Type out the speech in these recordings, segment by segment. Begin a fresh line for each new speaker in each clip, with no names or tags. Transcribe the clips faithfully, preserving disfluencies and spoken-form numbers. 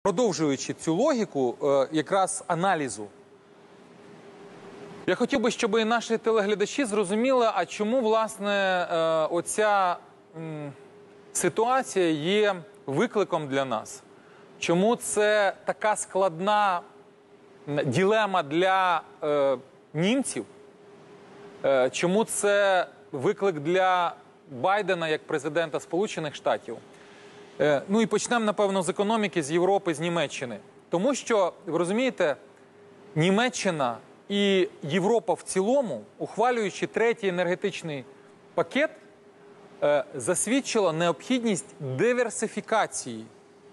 Продовжуючи цю логіку, якраз аналізу, я хотів би, щоб і наші телеглядачі зрозуміли, а чому, власне, оця ситуація є викликом для нас. Чому це така складна дилема для німців, чому це виклик для Байдена як президента Сполучених Штатів. Ну і почнемо, напевно, з економіки, з Європи, з Німеччини. Тому що, ви розумієте, Німеччина і Європа в цілому, ухвалюючи третій енергетичний пакет, засвідчила необхідність диверсифікації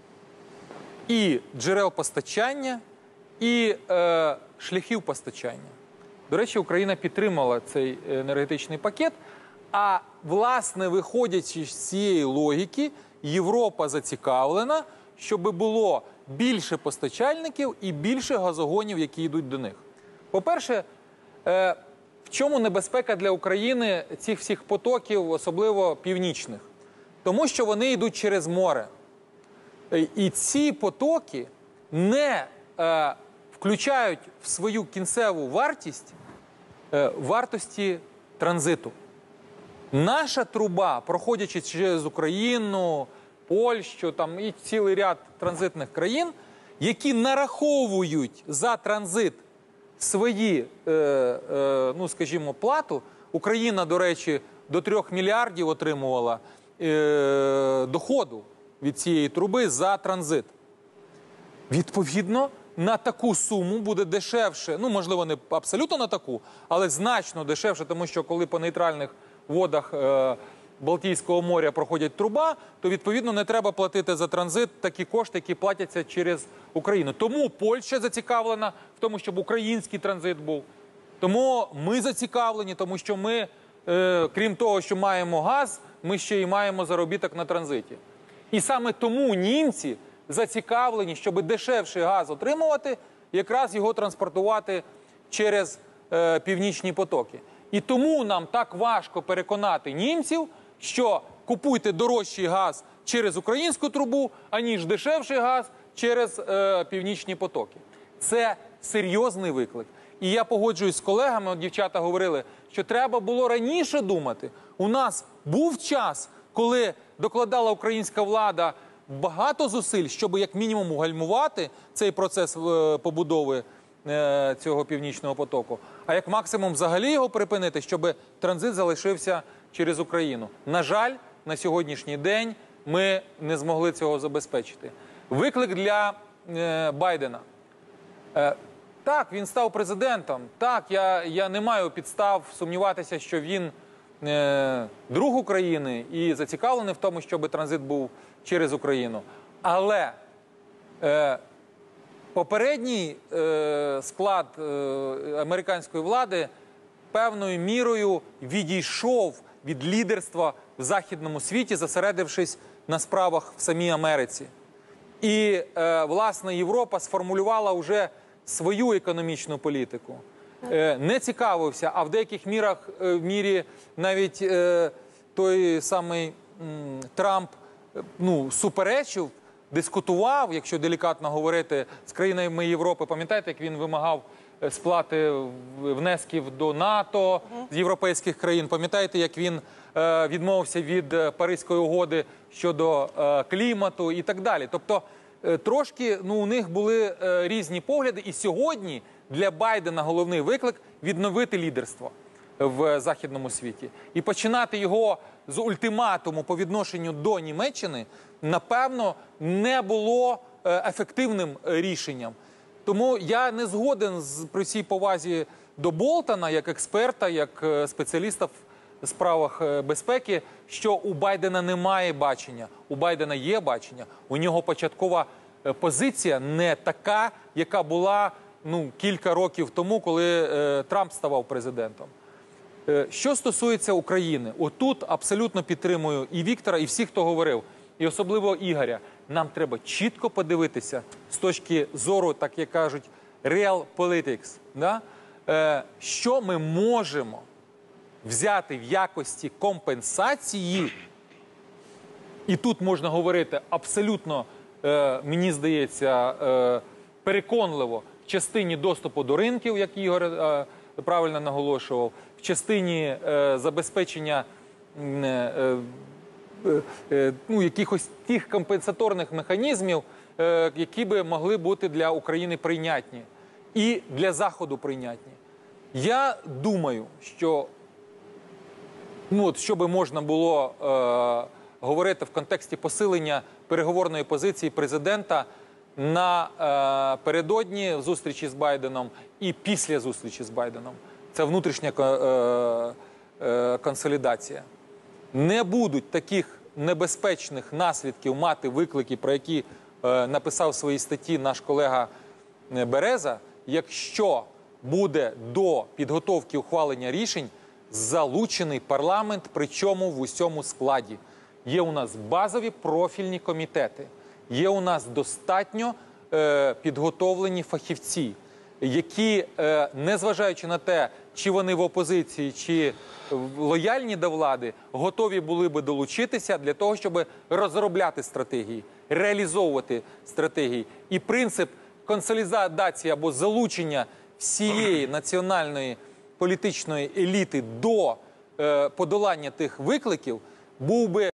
і джерел постачання, і е, шляхів постачання. До речі, Україна підтримала цей енергетичний пакет, а, власне, виходячи з цієї логіки, Європа зацікавлена, щоб було більше постачальників і більше газогонів, які йдуть до них. По-перше, е, в чому небезпека для України цих всіх потоків, особливо північних? Тому що вони йдуть через море. І ці потоки не е, включають в свою кінцеву вартість е, вартості транзиту. Наша труба, проходячи через Україну, Польщу там, і цілий ряд транзитних країн, які нараховують за транзит свої, е, е, ну, скажімо, плату. Україна, до речі, до трьох мільярдів отримувала е, доходу від цієї труби за транзит. Відповідно, на таку суму буде дешевше, ну, можливо, не абсолютно на таку, але значно дешевше, тому що коли по нейтральних водах е, Балтійського моря проходять труба, то, відповідно, не треба платити за транзит такі кошти, які платяться через Україну. Тому Польща зацікавлена в тому, щоб український транзит був. Тому ми зацікавлені, тому що ми, е, крім того, що маємо газ, ми ще й маємо заробіток на транзиті. І саме тому німці зацікавлені, щоб дешевший газ отримувати, якраз його транспортувати через е, північні потоки. І тому нам так важко переконати німців, що купуйте дорожчий газ через українську трубу, аніж дешевший газ через е, північні потоки. Це серйозний виклик. І я погоджуюсь з колегами, от дівчата говорили, що треба було раніше думати. У нас був час, коли докладала українська влада багато зусиль, щоб як мінімум гальмувати цей процес е, побудови е, цього північного потоку, а як максимум взагалі його припинити, щоб транзит залишився через Україну. На жаль, на сьогоднішній день ми не змогли цього забезпечити. Виклик для е, Байдена. Е, так, він став президентом. Так, я, я не маю підстав сумніватися, що він е, друг України і зацікавлений в тому, щоб транзит був через Україну. Але е, попередній е, склад е, американської влади певною мірою відійшов від лідерства в західному світі, зосередившись на справах в самій Америці. І, е, власне, Європа сформулювала вже свою економічну політику. Е, не цікавився, а в деяких мірах, е, в мірі навіть е, той самий м, Трамп ну, суперечив, дискутував, якщо делікатно говорити, з країнами Європи. Пам'ятаєте, як він вимагав сплати внесків до НАТО з європейських країн? Пам'ятаєте, як він е, відмовився від Паризької угоди щодо е, клімату і так далі? Тобто, е, трошки ну, у них були е, різні погляди. І сьогодні для Байдена головний виклик – відновити лідерство в західному світі. І починати його з ультиматуму по відношенню до Німеччини, напевно, не було ефективним рішенням. Тому я не згоден з, при всій повазі до Болтона, як експерта, як спеціаліста в справах безпеки, що у Байдена немає бачення. У Байдена є бачення. У нього початкова позиція не така, яка була ну, кілька років тому, коли е, Трамп ставав президентом. Що стосується України, отут абсолютно підтримую і Віктора, і всіх, хто говорив, і особливо Ігоря. Нам треба чітко подивитися з точки зору, так як кажуть, real politics, да? е, що ми можемо взяти в якості компенсації, і тут можна говорити абсолютно е, мені здається, е, переконливо в частині доступу до ринків, як Ігор е, правильно наголошував, в частині е, забезпечення е, е, е, ну, якихось тих компенсаторних механізмів, е, які би могли бути для України прийнятні і для Заходу прийнятні. Я думаю, що ну, от, що би можна було е, говорити в контексті посилення переговорної позиції президента напередодні е, зустрічі з Байденом і після зустрічі з Байденом. Це внутрішня е, е, консолідація. Не будуть таких небезпечних наслідків мати виклики, про які е, написав в своїй статті наш колега Береза, якщо буде до підготовки ухвалення рішень залучений парламент, причому в усьому складі. Є у нас базові профільні комітети, є у нас достатньо е, підготовлені фахівці, які, е, незважаючи на те, чи вони в опозиції, чи лояльні до влади, готові були би долучитися для того, щоб розробляти стратегії, реалізовувати стратегії. І принцип консолідації або залучення всієї національної політичної еліти до е, подолання тих викликів був би